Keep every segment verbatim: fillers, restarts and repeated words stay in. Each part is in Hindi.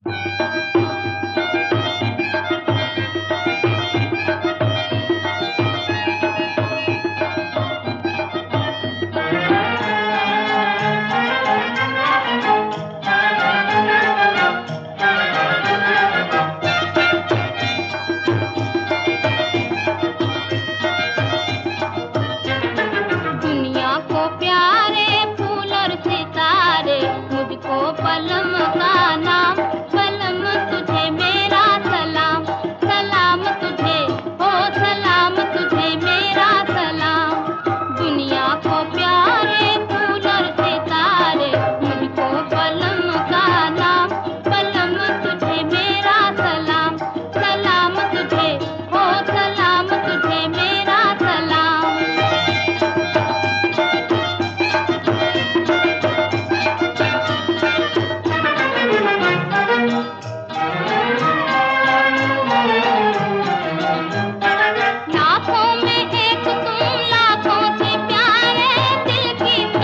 पलम का नाम पलम तुझे मेरा सलाम, सलाम तुझे हो सलाम तुझे मेरा सलाम। दुनिया को प्यारे फूल और सितारे, मुझको पलम का नाम पलम तुझे मेरा सलाम, सलाम तुझे हो सलाम तुझे मेरा सलाम।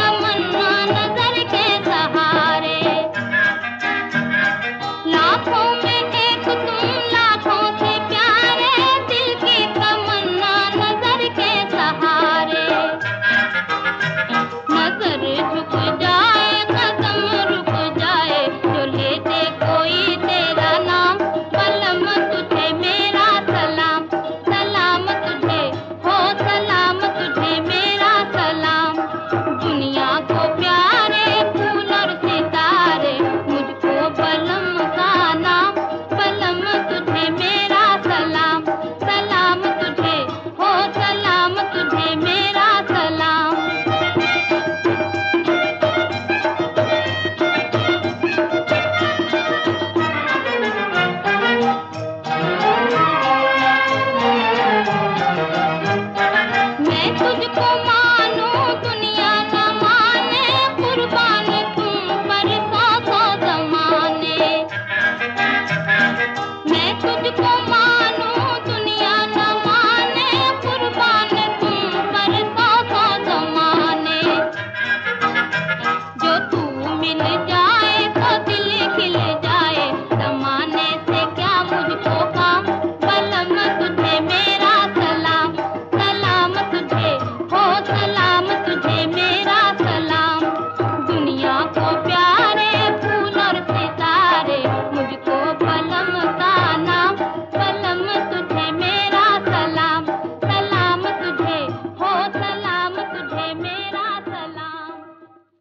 लाखों